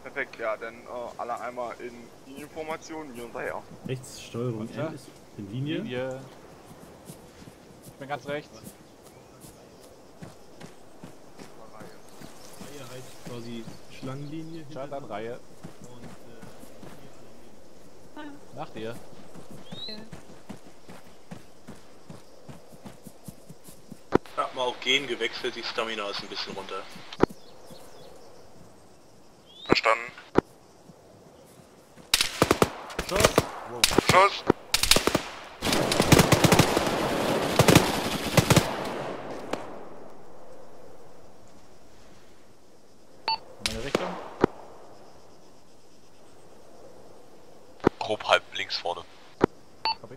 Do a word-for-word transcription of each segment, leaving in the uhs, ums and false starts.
Perfekt, ja, dann äh, alle einmal in Linienformation, wir hinterher. Rechts, Steuerung Ja. N ist in Linie. Linie. Ich bin ganz rechts. Reihe heißt quasi Schlangenlinie. Schalt an Reihe. Und, äh, Nach dir. Ich hab mal auf Gen gewechselt, die Stamina ist ein bisschen runter. Verstanden. Schuss! Wow. Schuss! Meine Richtung. Grob halb links vorne. Hab ich.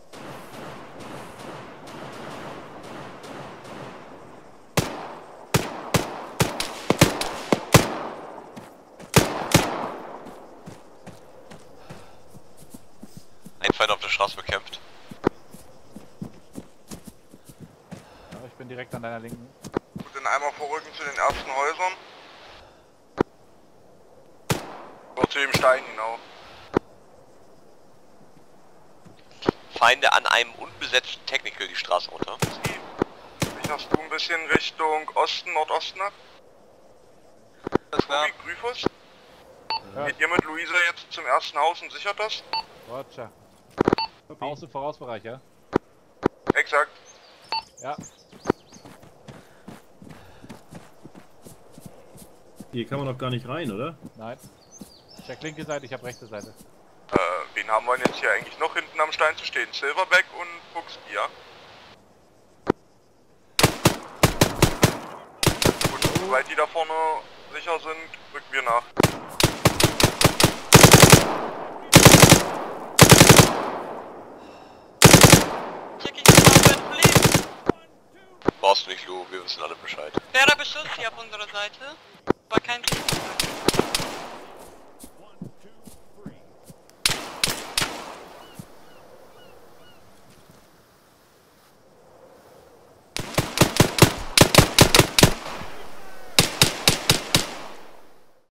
Ein Feind auf der Straße bekämpft. Ja, ich bin direkt an deiner linken. Gut, dann einmal vorrücken zu den ersten Häusern. Oder zu dem Stein genau. Feinde an einem unbesetzten Technical die Straße runter. Ich hast du ein bisschen Richtung Osten, Nordosten ab? Alles klar. Tobi, Gryphus? Ja. Geht ihr mit Luisa jetzt zum ersten Haus und sichert das? Roger. Aus- und Vorausbereich, ja? Exakt. Ja. hier kann man doch gar nicht rein, oder? Nein. Check linke Seite, ich hab rechte Seite. Äh, wen haben wir denn jetzt hier eigentlich noch hinten am Stein zu stehen? Silverback und Fuchsbier. Gut, sobald die da vorne sicher sind, rücken wir nach. Check ich mal bei Police. Brauchst du nicht, Lu, wir wissen alle Bescheid. Schwerer Beschuss hier auf unserer Seite. War kein Risiko.